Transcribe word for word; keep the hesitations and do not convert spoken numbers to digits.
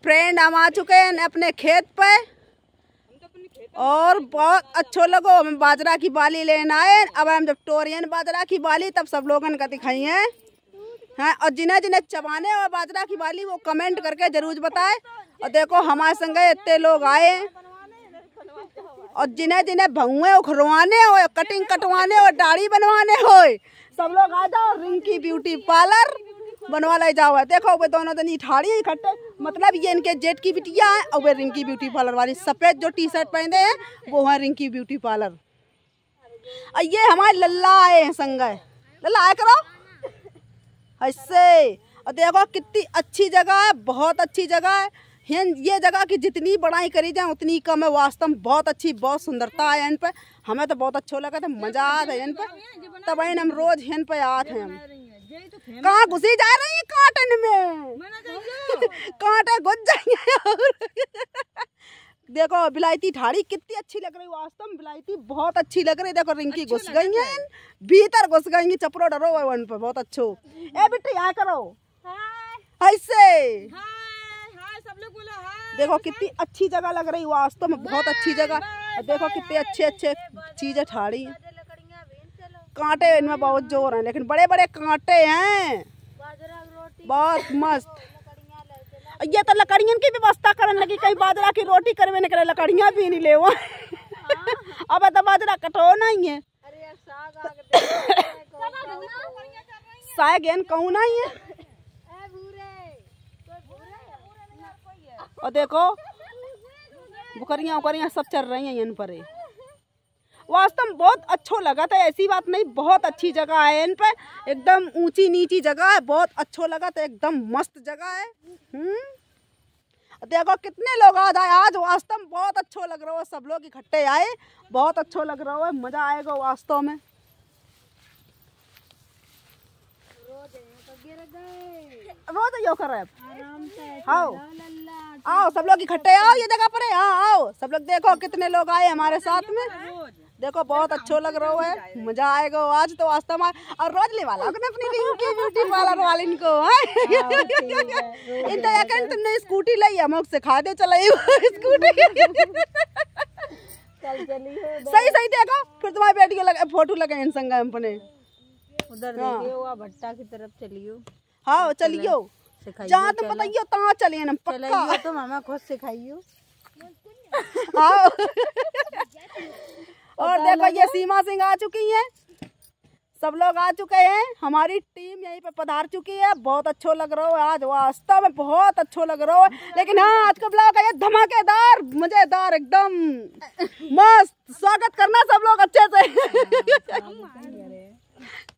Friend हम आ चुके हैं अपने खेत पे और बहुत अच्छो लगो। हम बाजरा की बाली लेने आए। अब हम जब टोरियन बाजरा की बाली तब सब लोगों का दिखाई है हैं। और जिन्हें जिन्हें चबाने और बाजरा की बाली वो कमेंट करके जरूर बताए। और देखो हमारे संग इतने लोग आए और जिन्हें जिन्हें भहुए उखरवाने हो, कटिंग कटवाने और दाढ़ी बनवाने हो, सब लोग आ जाओ। रिंकी ब्यूटी पार्लर बनवा ले जाओ। देखो वे दोनों दिन ठाड़ी इकट्ठे, मतलब ये इनके जेठ की बिटिया है और वे रिंकी ब्यूटी पार्लर वाली। सफेद जो टी शर्ट पहने हैं वो है रिंकी ब्यूटी पार्लर। और ये हमारे लल्ला आए हैं संग। लल्ला आए करो ऐसे। और देखो कितनी अच्छी जगह है, बहुत अच्छी जगह है। ये जगह की जितनी बड़ाई करी जाए उतनी कम है। वास्तव में बहुत अच्छी, बहुत सुंदरता है इन पे। हमें तो बहुत अच्छा लगा था, मजा आता है इन पे। तब हम रोज इन पे आते हैं। हम कहाँ घुसी जा रही है काटन में, कांटे घुस जाएंगे। देखो बिलायती ठाड़ी कितनी अच्छी लग रही है। वास्तव में बिलायती बहुत अच्छी लग रही है। देखो रिंकी घुस गई है भीतर, घुस गई। चपरो डरो है उन पे बहुत अच्छो। ए बेटी यहाँ करो ऐसे। देखो कितनी अच्छी जगह लग रही है। वास्तव में बहुत अच्छी जगह। देखो कितने अच्छे अच्छे चीजें ठाड़ी। कांटे इनमें बहुत जोर हैं लेकिन बड़े बड़े कांटे हैं, बहुत मस्त। ये तो लकड़ियों की व्यवस्था करने लगी। कहीं बाजरा की रोटी करवे न करे, लकड़ियां भी नहीं ले। अब तो बाजरा कटो नहीं है। साग कहूँ नहीं है। और देखो बुकरियां उकरियां सब चल रही हैं इन पर। वास्तव में बहुत अच्छा लगा था, ऐसी बात नहीं। बहुत अच्छी जगह है इन पे, एकदम ऊंची नीची जगह है। बहुत अच्छा लगा था, एकदम मस्त जगह है। हम्म देखो कितने लोग आज आए आज। वास्तव में बहुत अच्छा लग रहा है। सब लोग इकट्ठे आए, बहुत अच्छा लग रहा है। मजा आएगा वास्तव में। रोज यो कर रहे आओ आओ सब लोग इकट्ठे आओ ये जगह पर है। हाँ आओ सब लोग। देखो कितने लोग आए हमारे साथ में। देखो बहुत अच्छा लग रहा है, मजा आएगा आज तो वास्तव में। और रोज ले वाला अपनी रिंकी ब्यूटी पार्लर वाले इनको इन तुमने स्कूटी लाई है, मुझसे सिखा दे चलाई स्कूटी। सही सही देखो फिर तुम्हारी बेटी को फोटो लगे इन संग अपने उधर देखियो भट्टा की तरफ चलियो। हाँ चलियो, जहाँ तो बताइयो तहाँ चलिए ना पक्का। तो मामा खुद सिखाइयो। हाँ और देखो ये सीमा सिंह आ चुकी हैं, सब लोग आ चुके हैं। हमारी टीम यहीं पे पधार चुकी है। बहुत अच्छा लग रहा है आज, वास्तव में बहुत अच्छा लग रहा है। लेकिन हाँ आज का ब्लॉग है धमाकेदार मजेदार एकदम मस्त। स्वागत करना सब लोग अच्छे से।